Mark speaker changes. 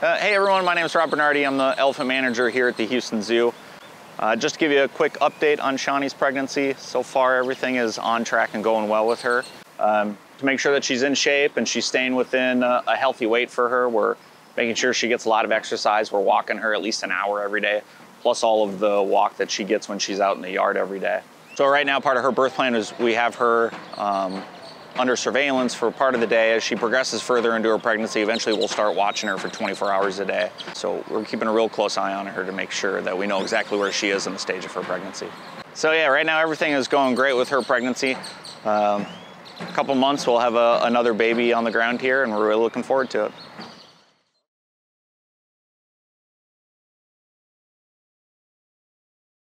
Speaker 1: Hey everyone, my name is Rob Bernardi. I'm the elephant manager here at the Houston Zoo. Just to give you a quick update on Shawnee's pregnancy. So far everything is on track and going well with her. To make sure that she's in shape and she's staying within a healthy weight for her, we're making sure she gets a lot of exercise. We're walking her at least an hour every day, plus all of the walk that she gets when she's out in the yard every day. So right now part of her birth plan is we have her under surveillance for part of the day. As she progresses further into her pregnancy, eventually we'll start watching her for 24 hours a day. So we're keeping a real close eye on her to make sure that we know exactly where she is in the stage of her pregnancy. So yeah, right now everything is going great with her pregnancy. A couple months we'll have another baby on the ground here, and we're really looking forward to it.